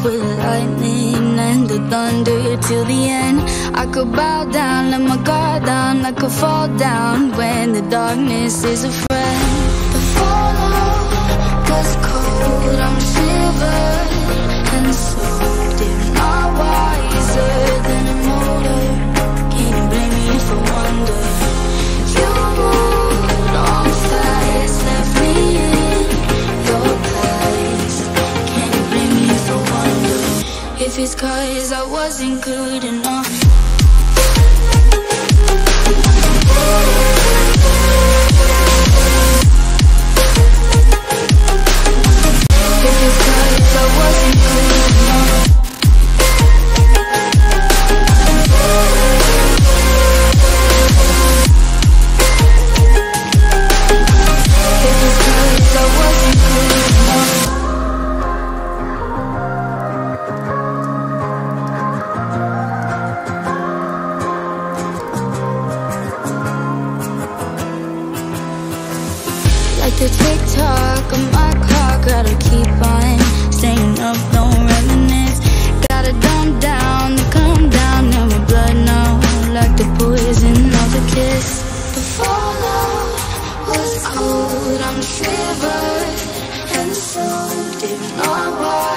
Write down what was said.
with the lightning and the thunder till the end. I could bow down, let my guard down, I could fall down when the darkness is a friend. The fallout was cold, I'm shivered and soaked, if not wiser than a motor. Can you blame me if I wonder? You moved on fast, left me in your past. Can you blame me if I wonder? If it's 'cause I wasn't good enough. If it's 'cause I wasn't good enough. If it's 'cause I wasn't good enough. Like the tick-tock of my clock, gotta keep on staying up, don't reminisce. Gotta dumb down, come down in my blood now, like the poison of a kiss. The fallout was cold, I'm shivered and soaked, if not why.